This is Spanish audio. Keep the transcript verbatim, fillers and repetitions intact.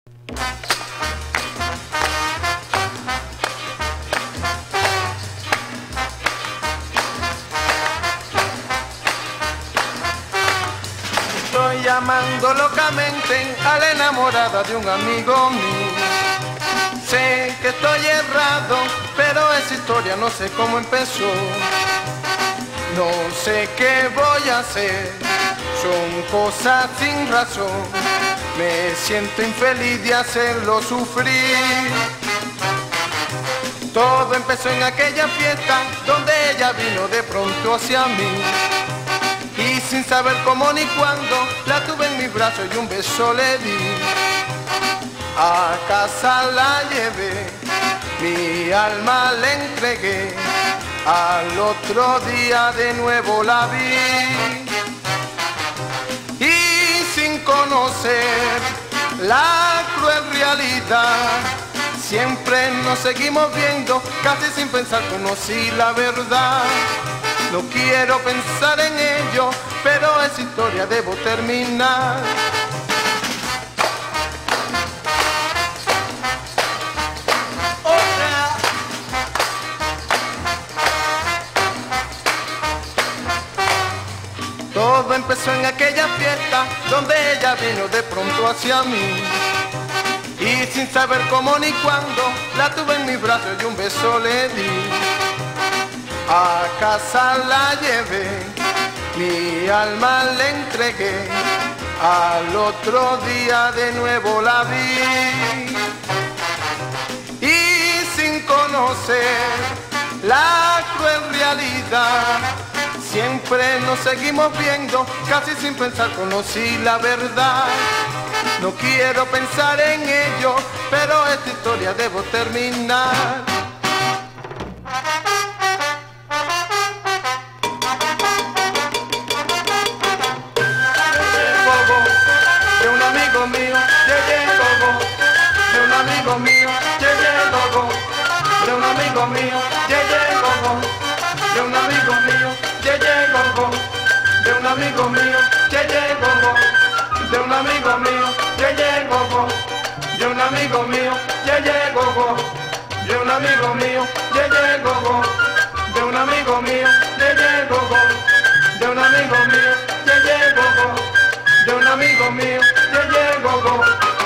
Estoy llamando locamente a la enamorada de un amigo mío. Sé que estoy errado, pero esa historia no sé cómo empezó. No sé qué voy a hacer, son cosas sin razón. Me siento infeliz de hacerlo sufrir. Todo empezó en aquella fiesta donde ella vino de pronto hacia mí. Y sin saber cómo ni cuándo, la tuve en mis brazos y un beso le di. A casa la llevé, mi alma le entregué. Al otro día de nuevo la vi. Y sin conocer la cruel realidad, siempre nos seguimos viendo, casi sin pensar conocí la verdad. No quiero pensar en ello, pero esa historia debo terminar. Otra. Todo empezó en aquella fiesta donde ella vino de pronto hacia mí. Y sin saber cómo ni cuándo, la tuve en mis brazos y un beso le di. A casa la llevé, mi alma le entregué. Al otro día de nuevo la vi. Y sin conocer la cruel realidad, siempre nos seguimos viendo, casi sin pensar conocí la verdad. No quiero pensar en ello, pero esta historia debo terminar. De un amigo mío, yeye gogo. De un amigo mío, yeye gogo. De un amigo mío, yeye gogo. De un amigo mío, yeye gogo. De un amigo mío, yeye gogo. De un amigo mío, yeye gogo. De un amigo mío, yeye gogo. De un amigo mío, yeye gogo. De un amigo mío, yeye gogo. De un amigo mío, yeye gogo. De un amigo mío, yeye gogo.